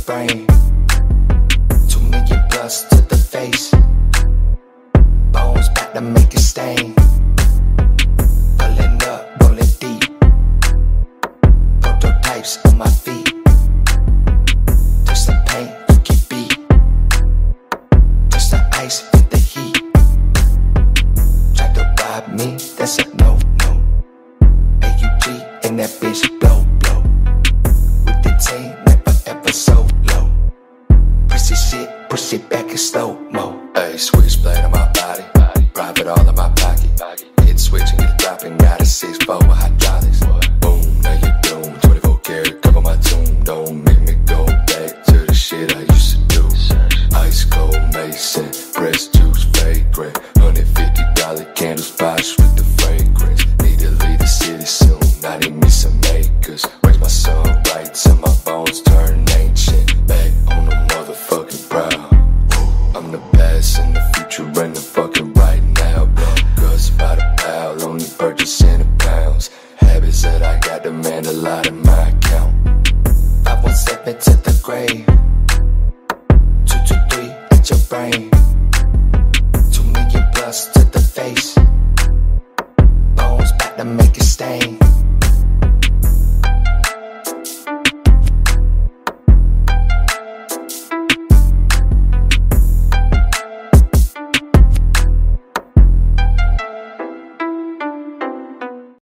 brain. 2 million plus to the face. Bones back to make a stain. Pulling up, rolling deep. Prototypes on my feet. Touch the paint, you beat. Touch the ice, with the heat. Try to rob me, that's a no, no. AUG and that bitch blow, blow. With the team, never ever solo. Prissy shit, push it back in slow-mo. Ayy, switchblade on my body, private all in my pocket. Hit switch and get dropping, got a 6-4 with hydraulics. Boom, now you doom, 24 karat, cover my tomb. Don't make me go back to the shit I used to do. Ice cold Mason, press juice, fragrant. $150 candles, box with the fragrance. Need to leave the city soon, I need me some acres. Raise my son right till my bones turn ancient. Back on the motherfucking proud. I'm the past and the future and the fucking right now. Blood guts by the pound, only purchasing in pounds. Habits that I got demand a lot in my account. 517 to the grave.